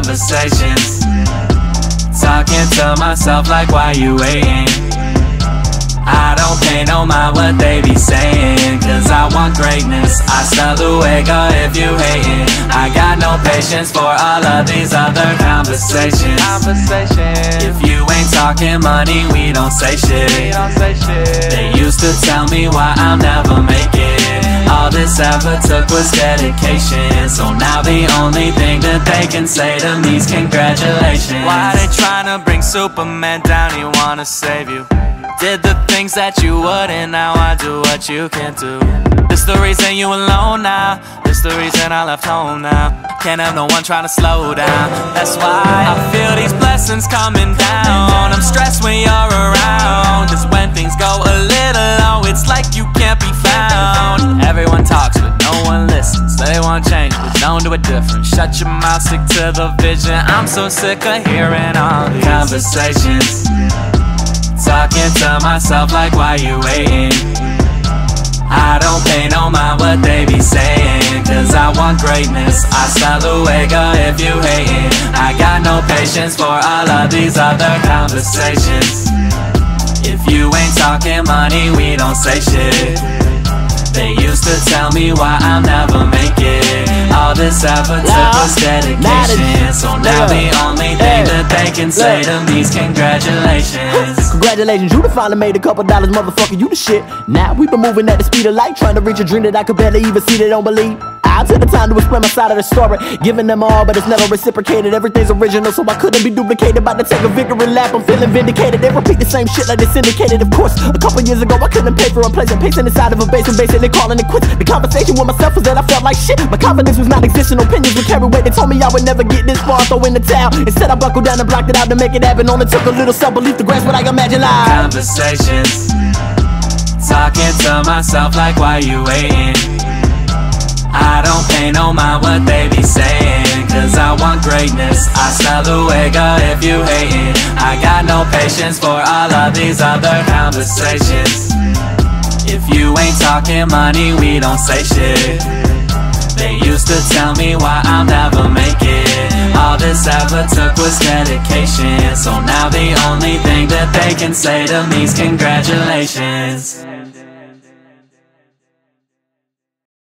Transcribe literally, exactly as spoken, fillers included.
conversations, talking to myself like, why you waiting? I don't pay no mind what they be saying, cause I want greatness. Hasta luego if you hating. I got no patience for all of these other conversations. If you ain't talking money, we don't say shit. They used to tell me why I'm never making. All this ever took was dedication. So now the only thing that they can say to me is congratulations. Why they tryna bring Superman down, he wanna save you. Did the things that you wouldn't, now I do what you can't do. This the reason you alone now, this the reason I left home now. Can't have no one trying to slow down. That's why I feel these blessings coming down. I'm stressed when you're around, cause when things go a little low, it's like you can't be found. Everyone talks but no one listens. They want change but don't do it different. Shut your mouth, stick to the vision. I'm so sick of hearing all these conversations, talking to myself like, why you waiting? I don't pay no mind what they be saying, cause I want greatness. Hasta luego if you hating. I got no patience for all of these other conversations. If you ain't talking money, we don't say shit. They used to tell me why I'll never make it. All this effort took was dedication. So now the only thing that they can say to me is congratulations. Congratulations, you done finally made a couple dollars, motherfucker, you the shit. Now we been moving at the speed of light, trying to reach a dream that I could barely even see, they don't believe. I took the time to explain my side of the story, giving them all, but it's never reciprocated. Everything's original, so I couldn't be duplicated. About to take a victory lap, I'm feeling vindicated. They repeat the same shit like they syndicated. Of course, a couple years ago I couldn't pay for a place, and pacing inside of a basement, basically calling it quits. The conversation with myself was that I felt like shit. My confidence was not existing, opinions would carry weight. They told me I would never get this far, throw in the towel. Instead I buckled down and blocked it out to make it happen. Only took a little self-belief to grasp what I imagined live. Conversations, talking to myself like, why you waiting? I don't pay no mind what they be saying, cause I want greatness. Hasta luego if you hating. I got no patience for all of these other conversations. If you ain't talking money, we don't say shit. They used to tell me why I'll never make it. All this ever took was dedication. So now the only thing that they can say to me is congratulations.